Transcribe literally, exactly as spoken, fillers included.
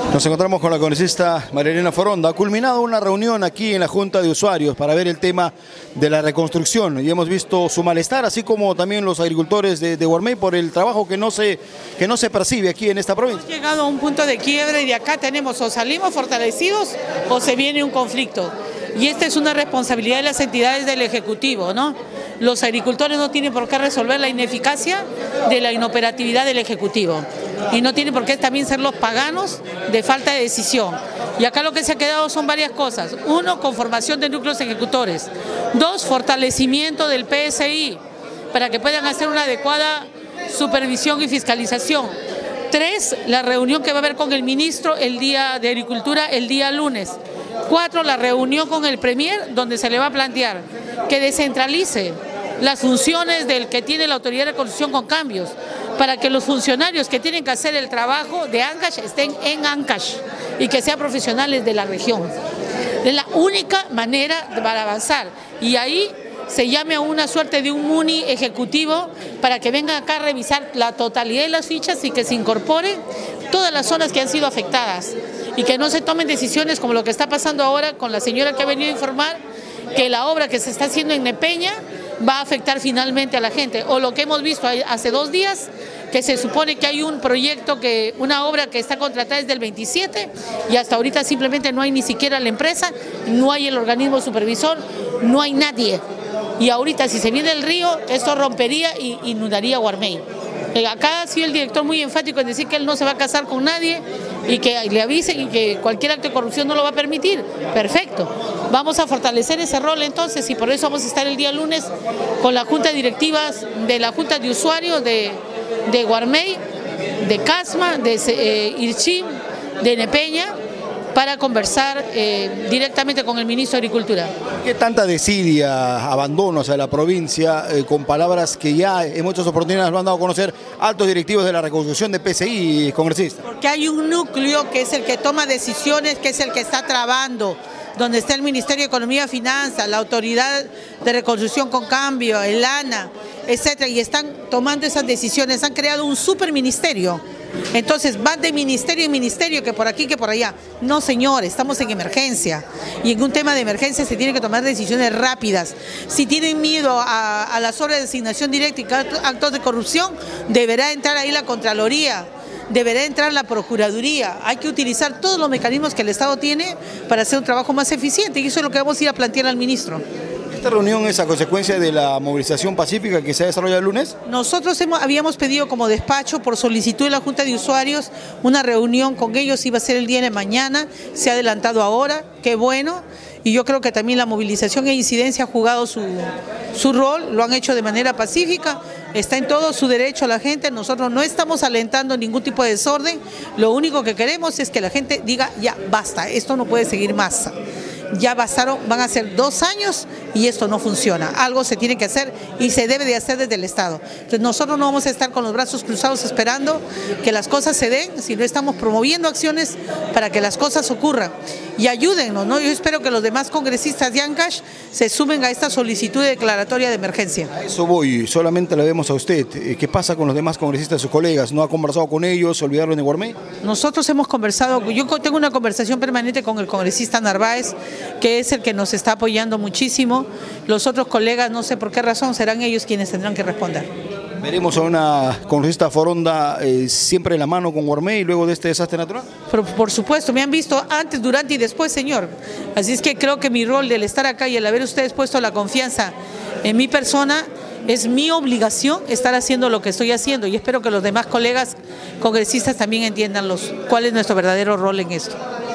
Nos encontramos con la congresista María Elena Foronda. Ha culminado una reunión aquí en la Junta de Usuarios para ver el tema de la reconstrucción y hemos visto su malestar, así como también los agricultores de, de Guarmey por el trabajo que no, se, que no se percibe aquí en esta provincia. Hemos llegado a un punto de quiebre y de acá tenemos o salimos fortalecidos o se viene un conflicto. Y esta es una responsabilidad de las entidades del Ejecutivo, ¿no? Los agricultores no tienen por qué resolver la ineficacia de la inoperatividad del Ejecutivo. Y no tienen por qué también ser los paganos de falta de decisión. Y acá lo que se ha quedado son varias cosas. Uno, conformación de núcleos ejecutores. Dos, fortalecimiento del P S I para que puedan hacer una adecuada supervisión y fiscalización. Tres, la reunión que va a haber con el ministro el día de Agricultura el día lunes. Cuatro, la reunión con el Premier, donde se le va a plantear que descentralice las funciones del que tiene la autoridad de reconstrucción con cambios, para que los funcionarios que tienen que hacer el trabajo de Ancash estén en Ancash y que sean profesionales de la región. Es la única manera para avanzar. Y ahí se llame a una suerte de un MUNI ejecutivo para que vengan acá a revisar la totalidad de las fichas y que se incorporen todas las zonas que han sido afectadas y que no se tomen decisiones como lo que está pasando ahora con la señora que ha venido a informar que la obra que se está haciendo en Nepeña va a afectar finalmente a la gente, o lo que hemos visto hace dos días, que se supone que hay un proyecto, que una obra que está contratada desde el veintisiete y hasta ahorita simplemente no hay ni siquiera la empresa, no hay el organismo supervisor, no hay nadie. Y ahorita si se viene el río, esto rompería y inundaría Guarmey. Acá ha sido el director muy enfático en decir que él no se va a casar con nadie y que le avisen y que cualquier acto de corrupción no lo va a permitir. Perfecto. Vamos a fortalecer ese rol entonces y por eso vamos a estar el día lunes con la Junta Directiva de la Junta de Usuarios de, de Guarmey, de Casma, de eh, Irchim, de Nepeña, para conversar eh, directamente con el ministro de Agricultura. ¿Qué tanta desidia, abandono hacia la provincia, eh, con palabras que ya en muchas oportunidades lo han dado a conocer altos directivos de la reconstrucción de P S I y congresistas? Porque hay un núcleo que es el que toma decisiones, que es el que está trabando, donde está el Ministerio de Economía y Finanzas, la Autoridad de Reconstrucción con Cambio, el ANA, etcétera, y están tomando esas decisiones, han creado un superministerio. Entonces van de ministerio en ministerio, que por aquí, que por allá. No, señor, estamos en emergencia y en un tema de emergencia se tienen que tomar decisiones rápidas. Si tienen miedo a, a las obras de asignación directa y actos de corrupción, deberá entrar ahí la Contraloría, deberá entrar la Procuraduría. Hay que utilizar todos los mecanismos que el Estado tiene para hacer un trabajo más eficiente y eso es lo que vamos a ir a plantear al ministro. ¿Esta reunión es a consecuencia de la movilización pacífica que se ha desarrollado el lunes? Nosotros hemos, habíamos pedido como despacho, por solicitud de la Junta de Usuarios, una reunión con ellos, iba a ser el día de mañana, se ha adelantado ahora, qué bueno, y yo creo que también la movilización e incidencia ha jugado su, su rol, lo han hecho de manera pacífica, está en todo su derecho a la gente, nosotros no estamos alentando ningún tipo de desorden, lo único que queremos es que la gente diga, ya basta, esto no puede seguir más. Ya bastaron, van a ser dos años y esto no funciona. Algo se tiene que hacer y se debe de hacer desde el Estado. Entonces nosotros no vamos a estar con los brazos cruzados esperando que las cosas se den, sino estamos promoviendo acciones para que las cosas ocurran. Y ayúdennos, ¿no? Yo espero que los demás congresistas de Ancash se sumen a esta solicitud de declaratoria de emergencia. A eso voy, solamente la vemos a usted. ¿Qué pasa con los demás congresistas, sus colegas? ¿No ha conversado con ellos? ¿Se olvidaron de Guarmey? Nosotros hemos conversado, yo tengo una conversación permanente con el congresista Narváez, que es el que nos está apoyando muchísimo. Los otros colegas, no sé por qué razón, serán ellos quienes tendrán que responder. ¿Veremos a una congresista Foronda eh, siempre en la mano con Guarmey luego de este desastre natural? Por, por supuesto, me han visto antes, durante y después, señor. Así es que creo que mi rol del estar acá y el haber ustedes puesto la confianza en mi persona, es mi obligación estar haciendo lo que estoy haciendo y espero que los demás colegas congresistas también entiendan los, cuál es nuestro verdadero rol en esto.